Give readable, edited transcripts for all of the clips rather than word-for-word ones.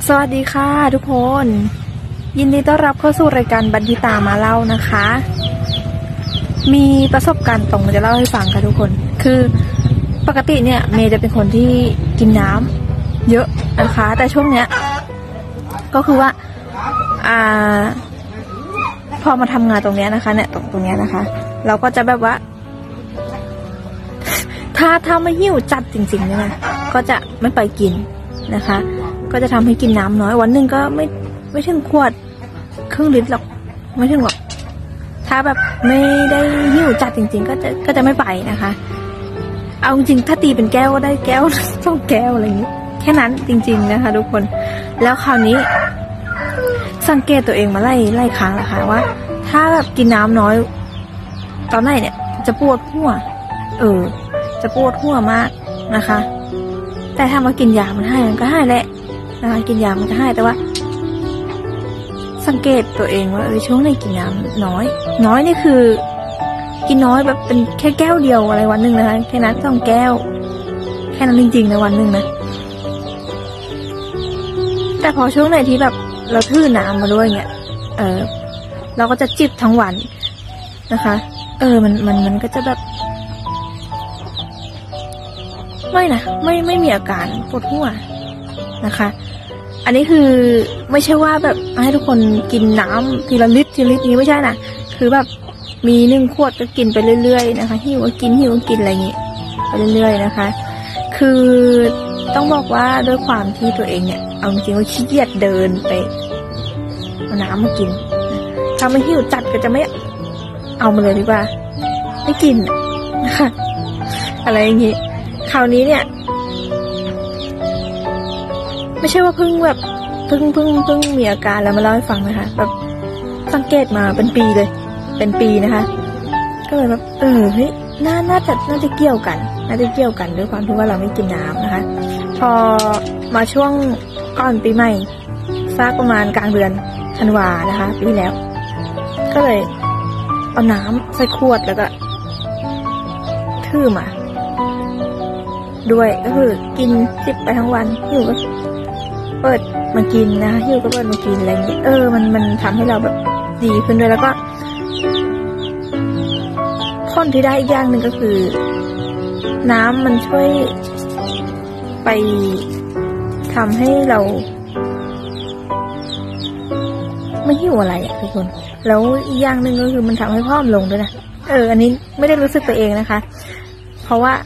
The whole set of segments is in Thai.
สวัสดีค่ะทุกคนยินดีต้อนรับเข้าสู่รายการบันทิตามาเล่านะคะมีประสบการณ์ตรงจะเล่าให้ฟังค่ะทุกคนคือปกติเนี่ยเมย์จะเป็นคนที่กินน้ำเยอะนะคะแต่ช่วงเนี้ยก็คือว่าพอมาทำงานตรงเนี้ยนะคะเนี่ยตรงเนี้ยนะคะเราก็จะแบบว่าถ้าไม่หิวจัดจริงๆเนี่ยนะก็จะไม่ไปกินนะคะก็จะทำให้กินน้ำน้อยวันหนึ่งก็ไม่ถึงขวดครึ่งลิตรหรอกไม่ถึงหรอกถ้าแบบไม่ได้หิวจัดจริงๆก็จะไม่ไปนะคะเอาจริงถ้าตีเป็นแก้วก็ได้แก้วต้องแก้วอะไรอย่างนี้แค่นั้นจริงๆนะคะทุกคนแล้วคราวนี้สังเกตตัวเองมาไล่ครั้งนะคะว่าถ้าแบบกินน้ำน้อยตอนไหนเนี่ยจะปวดหัวจะปวดหัวมากนะคะแต่ถ้ามากินยามันให้มันก็ให้แหละนะคะกินยามันก็ให้แต่ว่าสังเกตตัวเองว่าช่วงไหนกินน้ำน้อยนี่คือกินน้อยแบบเป็นแค่แก้วเดียวอะไรวันหนึ่งนะคะแค่นั้นต้องแก้วแค่นั้นจริงๆในวันหนึ่งนะแต่พอช่วงไหนที่แบบเราถือน้ำมาด้วยเนี่ยเราก็จะจิบทั้งวันนะคะมันก็จะแบบไม่มีอาการปวดหัวนะคะอันนี้คือไม่ใช่ว่าแบบให้ทุกคนกินน้ำทีละลิตรนี้ไม่ใช่นะคือแบบมี1 ขวดก็กินไปเรื่อยๆนะคะหิวก็กินอะไรอย่างนี้ไปเรื่อยๆนะคะคือต้องบอกว่าด้วยความที่ตัวเองเนี่ยเอาจริงๆว่าขี้เกียจเดินไปเอาน้ำมากินถ้าไม่หิวจัดก็จะไม่เอามาเลยดีกว่าไม่กินนะคะอะไรอย่างนี้คราวนี้เนี่ยไม่ใช่ว่าเพิ่งมีอาการแล้วมาเล่าให้ฟังนะคะแบบสังเกตมาเป็นปีเลยเป็นปีนะคะก็เลยแบบเฮ้ยน่าจะเกี่ยวกันด้วยความที่ว่าเราไม่กินน้ำนะคะพอมาช่วงก่อนปีใหม่สักประมาณกลางเดือนธันวานะคะปีที่แล้วก็เลยเอาน้ำใส่ขวดแล้วก็ถือมาด้วยก็คือกินจิบไปทั้งวันหิวก็เปิดมากินนะคะหิวก็เปิดมากินอะไรอย่างเงี้ยมันทำให้เราแบบดีขึ้นด้วยแล้วก็ผลที่ได้อีกอย่างหนึ่งก็คือน้ำมันช่วยไปทำให้เราไม่หิวอะไรทุกคนแล้วอีกอย่างหนึ่งก็คือมันทำให้ผอมลงด้วยนะอันนี้ไม่ได้รู้สึกตัวเองนะคะเพราะว่า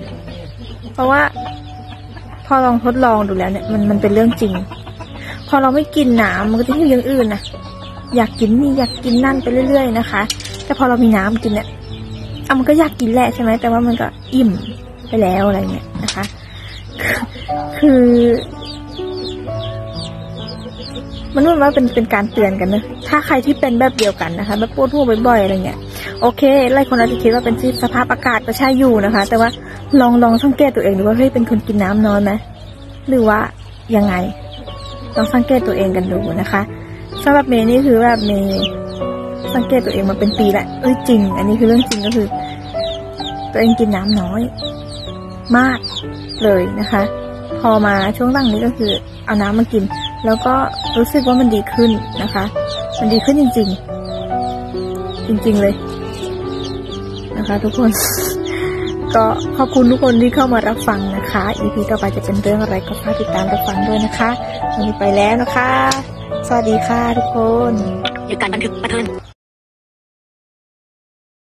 พอลองทดลองดูแล้วเนี่ยมันเป็นเรื่องจริงพอเราไม่กินน้ำมันก็จะหิวอย่างอื่นนะอยากกินนี่อยากกินนั่นไปเรื่อยๆนะคะแต่พอเรามีน้ำกินเนี่ยมันก็อยากกินแหละใช่ไหมแต่ว่ามันก็อิ่มไปแล้วอะไรเงี้ยนะคะคือมันว่าเป็นการเตือนกันนะถ้าใครที่เป็นแบบเดียวกันนะคะแบบปวดหัวบ่อยๆอะไรเงี้ยโอเคหลายคนอาจจะคิดว่าเป็นสภาพอากาศก็ใช่อยู่นะคะแต่ว่าลองสังเกตตัวเองดูว่าเฮ้ยเป็นคนกินน้ำน้อยไหมหรือว่ายังไงลองสังเกตตัวเองกันดูนะคะสำหรับเมย์นี่คือแบบเมย์สังเกตตัวเองมาเป็นปีแล้วจริงอันนี้คือเรื่องจริงก็คือตัวเองกินน้ำน้อยมากเลยนะคะพอมาช่วงหลังนี้ก็คือเอาน้ำมากินแล้วก็รู้สึกว่ามันดีขึ้นนะคะมันดีขึ้นจริงเลยนะคะทุกคน ก็ขอบคุณทุกคนที่เข้ามารับฟังนะคะ EP ต่อไปจะเป็นเรื่องอะไรก็ฝากติดตามรับฟังด้วยนะคะวันนี้ไปแล้วนะคะสวัสดีค่ะทุกคนหยุดการบันทึกบันเทิง